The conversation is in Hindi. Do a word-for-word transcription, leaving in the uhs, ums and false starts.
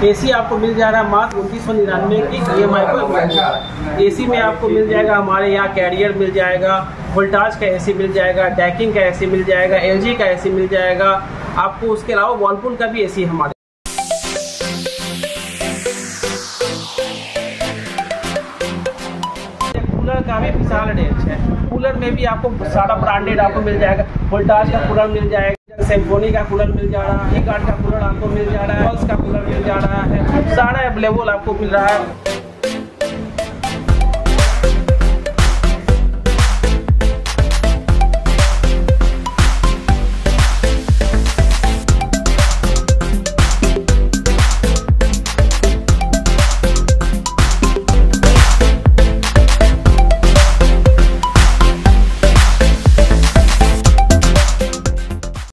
एसी आपको मिल जा रहा है मात्र उनतीस सौ निन्यानवे की ई एम आई पर। एसी में आपको मिल जाएगा हमारे यहाँ कैरियर मिल जाएगा, वोल्टाज का एसी मिल जाएगा, डैकिंग का एसी मिल जाएगा, एलजी का एसी मिल जाएगा आपको। उसके अलावा वर्लपूल का भी एसी हमारे। कूलर का भी विशाल रेंज है। कूलर में भी आपको सारा ब्रांडेड आपको मिल जाएगा। वोल्टाज का कूलर मिल जाएगा, सिम्फोनी का कूलर मिल जा रहा है, ई गार्ड का कूलर आपको मिल जा रहा है, पल्स का कूलर मिल जा रहा है, सारा अवेलेबल आपको मिल रहा है।